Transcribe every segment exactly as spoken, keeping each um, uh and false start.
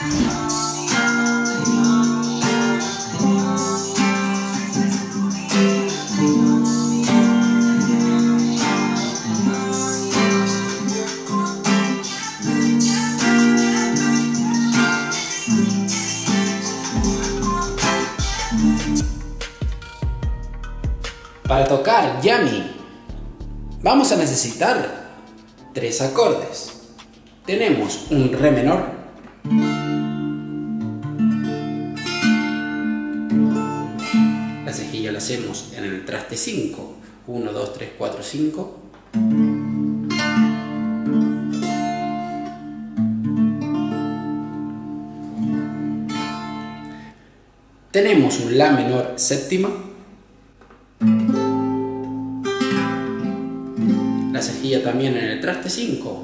Para tocar Yummy vamos a necesitar tres acordes. Tenemos un re menor, la cejilla la hacemos en el traste cinco, uno, dos, tres, cuatro, cinco. Tenemos un la menor séptima, la cejilla también en el traste cinco.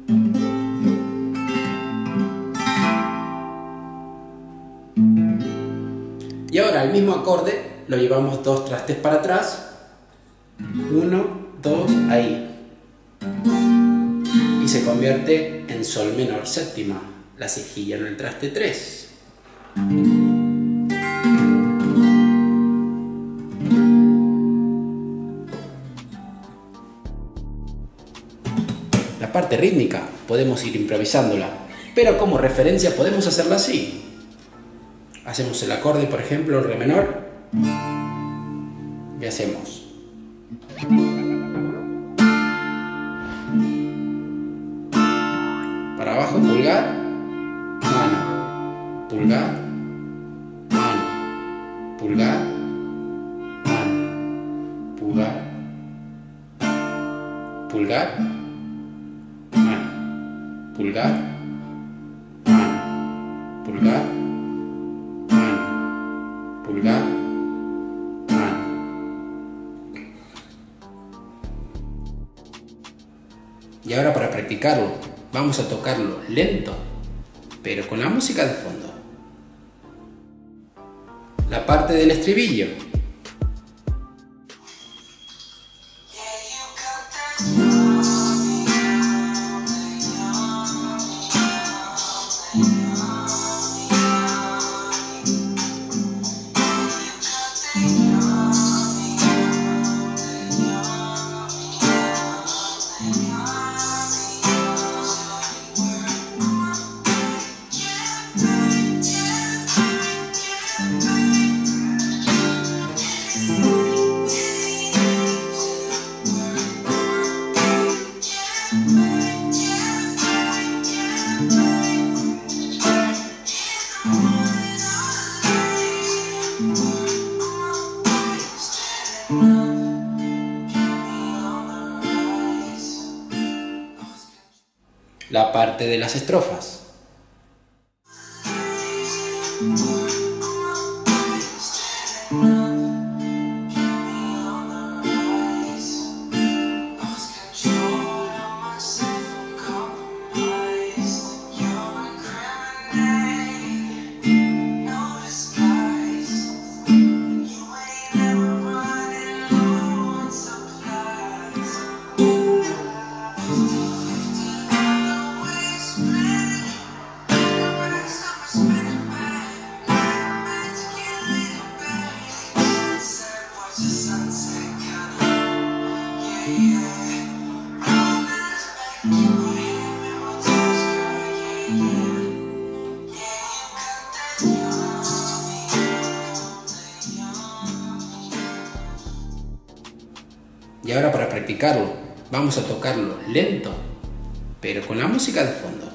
Y ahora el mismo acorde lo llevamos dos trastes para atrás. uno, dos, ahí. Y se convierte en sol menor séptima, la cejilla en el traste tres. La parte rítmica podemos ir improvisándola, pero como referencia podemos hacerla así. Hacemos el acorde, por ejemplo, el re menor, y hacemos para abajo pulgar, mano, pulgar, mano, pulgar, mano, pulgar, pulgar, mano, pulgar, mano, pulgar, mano, pulgar, mano. Y ahora para practicarlo vamos a tocarlo lento, pero con la música de fondo. La parte del estribillo. La parte de las estrofas. Y ahora para practicarlo vamos a tocarlo lento, pero con la música de fondo.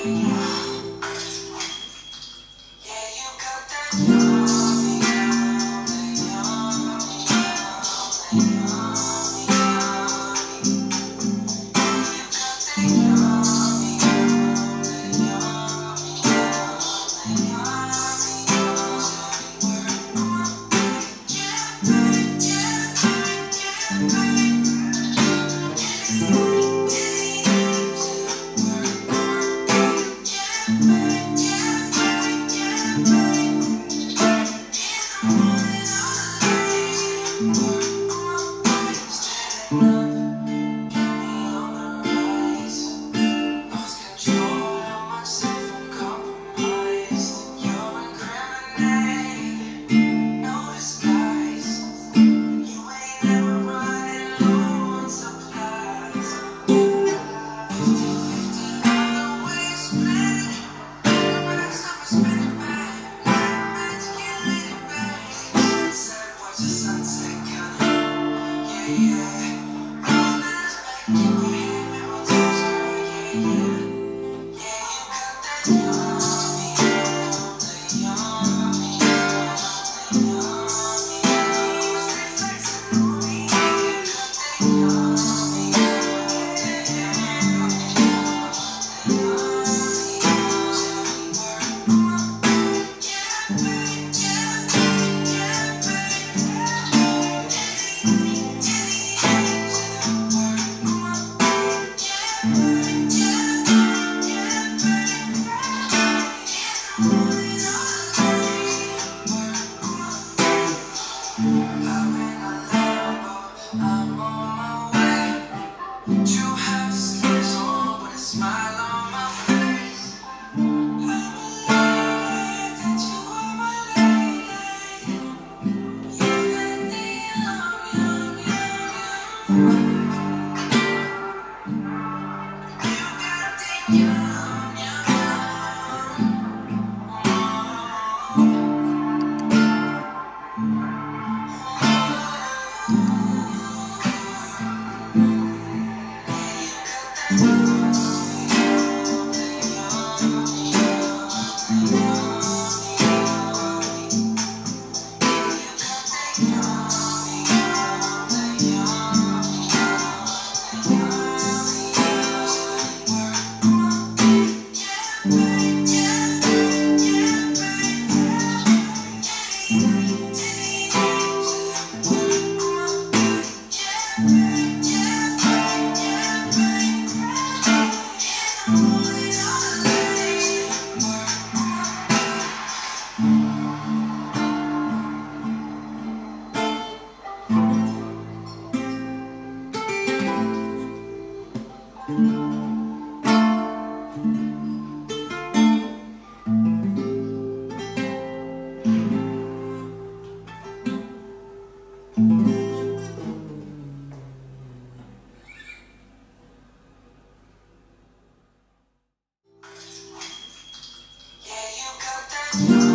Yeah, you got that.